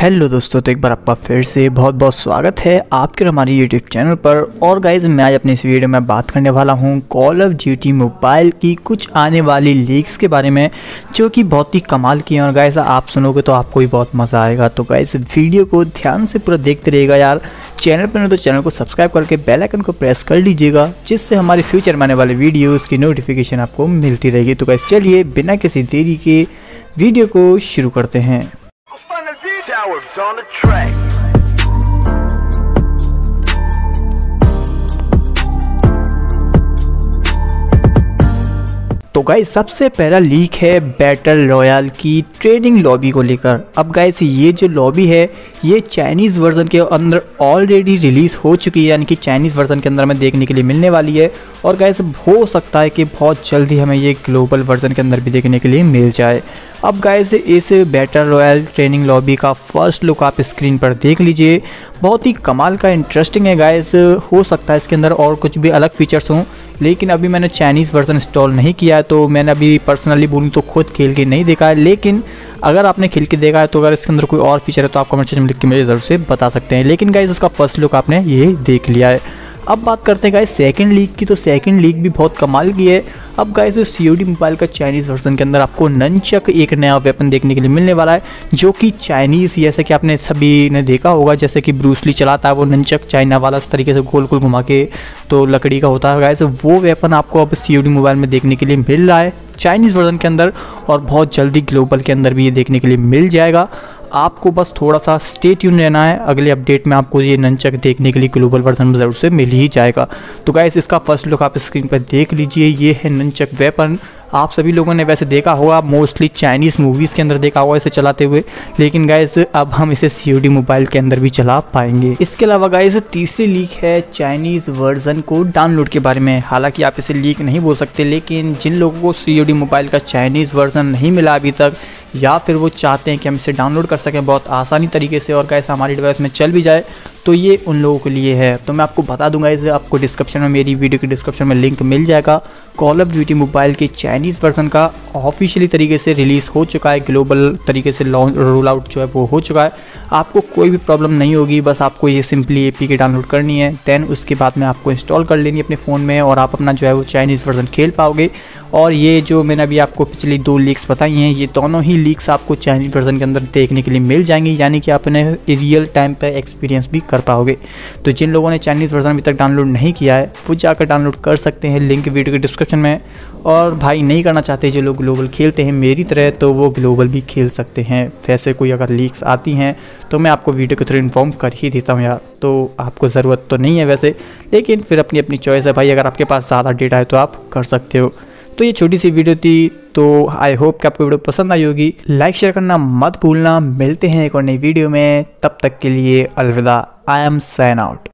Hello दोस्तों, तो एक बार आपका फिर से बहुत बहुत स्वागत है आपके हमारे यूट्यूब चैनल पर। और गाइज मैं आज अपनी इस वीडियो में बात करने वाला हूं कॉल ऑफ ड्यूटी मोबाइल की कुछ आने वाली लीक्स के बारे में, जो कि बहुत ही कमाल की हैं। और गाइज आप सुनोगे तो आपको भी बहुत मज़ा आएगा। तो गाइज वीडियो को ध्यान से पूरा देखते रहिएगा यार। चैनल पर नहीं तो चैनल को सब्सक्राइब करके बेल आइकन को प्रेस कर लीजिएगा, जिससे हमारे फ्यूचर में आने वाले वीडियोज़ की नोटिफिकेशन आपको मिलती रहेगी। तो गाइज चलिए बिना किसी देरी के वीडियो को शुरू करते हैं। Towers on the track. तो गाइस सबसे पहला लीक है बैटल रॉयल की ट्रेनिंग लॉबी को लेकर। अब गाइस ये जो लॉबी है ये चाइनीज़ वर्जन के अंदर ऑलरेडी रिलीज़ हो चुकी है, यानी कि चाइनीज़ वर्जन के अंदर हमें देखने के लिए मिलने वाली है। और गाइस हो सकता है कि बहुत जल्दी हमें ये ग्लोबल वर्जन के अंदर भी देखने के लिए मिल जाए। अब गाइस इस बैटल रॉयल ट्रेनिंग लॉबी का फर्स्ट लुक आप स्क्रीन पर देख लीजिए। बहुत ही कमाल का इंटरेस्टिंग है गाइस। हो सकता है इसके अंदर और कुछ भी अलग फीचर्स हों, लेकिन अभी मैंने चाइनीज़ वर्जन इंस्टॉल नहीं किया है, तो मैंने अभी पर्सनली बोलूँ तो खुद खेल के नहीं देखा है। लेकिन अगर आपने खेल के देखा है तो अगर इसके अंदर कोई और फीचर है तो आप कमेंट सेक्शन में लिख के मुझे ज़रूर से बता सकते हैं। लेकिन गाइस इसका फर्स्ट लुक आपने ये देख लिया है। अब बात करते हैं गाइस सेकंड लीग की। तो सेकंड लीग भी बहुत कमाल की है। अब गाइस COD मोबाइल का चाइनीज़ वर्जन के अंदर आपको ननचक एक नया वेपन देखने के लिए मिलने वाला है, जो कि चाइनीज़, जैसे कि आपने सभी ने देखा होगा, जैसे कि ब्रूस ली चलाता है वो ननचक चाइना वाला, उस तरीके से गोल गोल घुमा के तो लकड़ी का होता है गाइस। वो वेपन आपको अब COD मोबाइल में देखने के लिए मिल रहा है चाइनीज़ वर्जन के अंदर, और बहुत जल्दी ग्लोबल के अंदर भी ये देखने के लिए मिल जाएगा। आपको बस थोड़ा सा स्टे ट्यून रहना है, अगले अपडेट में आपको ये ननचक देखने के लिए ग्लोबल वर्जन में ज़रूर से मिल ही जाएगा। तो गाइस इसका फर्स्ट लुक आप स्क्रीन पर देख लीजिए। ये है ननचक वेपन। आप सभी लोगों ने वैसे देखा होगा, मोस्टली चाइनीज़ मूवीज़ के अंदर देखा होगा इसे चलाते हुए, लेकिन गाइस अब हम इसे COD मोबाइल के अंदर भी चला पाएंगे। इसके अलावा गाइस तीसरी लीक है चाइनीज़ वर्जन को डाउनलोड के बारे में। हालांकि आप इसे लीक नहीं बोल सकते, लेकिन जिन लोगों को COD मोबाइल का चाइनीज़ वर्जन नहीं मिला अभी तक, या फिर वो चाहते हैं कि हम इसे डाउनलोड कर सकें बहुत आसानी तरीके से और गाइस हमारी डिवाइस में चल भी जाए, तो ये उन लोगों के लिए है। तो मैं आपको बता दूंगा, इसे आपको डिस्क्रिप्शन में, मेरी वीडियो के डिस्क्रिप्शन में लिंक मिल जाएगा। कॉल ऑफ ड्यूटी मोबाइल के चाइनीज़ वर्जन का ऑफिशियली तरीके से रिलीज़ हो चुका है, ग्लोबल तरीके से रोल आउट जो है वो हो चुका है। आपको कोई भी प्रॉब्लम नहीं होगी, बस आपको ये सिंपली APK डाउनलोड करनी है, दैन उसके बाद में आपको इंस्टॉल कर लेनी है अपने फ़ोन में, और आप अपना जो है वो चाइनीज़ वर्जन खेल पाओगे। और ये जो मैंने अभी आपको पिछली 2 लीक्स बताई हैं, ये दोनों ही लीक्स आपको चाइनीज़ वर्जन के अंदर देखने के लिए मिल जाएंगी, यानी कि आप इन्हें रियल टाइम पर एक्सपीरियंस भी कर पाओगे। तो जिन लोगों ने चाइनीज़ वर्जन अभी तक डाउनलोड नहीं किया है वो जाकर डाउनलोड कर सकते हैं, लिंक वीडियो के डिस्क्रिप्शन में। और भाई नहीं करना चाहते जो लोग ग्लोबल खेलते हैं मेरी तरह, तो वो ग्लोबल भी खेल सकते हैं। वैसे कोई अगर लीक्स आती हैं तो मैं आपको वीडियो के थ्रू इन्फॉर्म कर ही देता हूँ यार, तो आपको ज़रूरत तो नहीं है वैसे, लेकिन फिर अपनी अपनी चॉइस है भाई। अगर आपके पास ज़्यादा डेटा है तो आप कर सकते हो। तो ये छोटी सी वीडियो थी, तो आई होप कि आपको वीडियो पसंद आई होगी। लाइक शेयर करना मत भूलना। मिलते हैं एक और नई वीडियो में, तब तक के लिए अलविदा। I am sign out.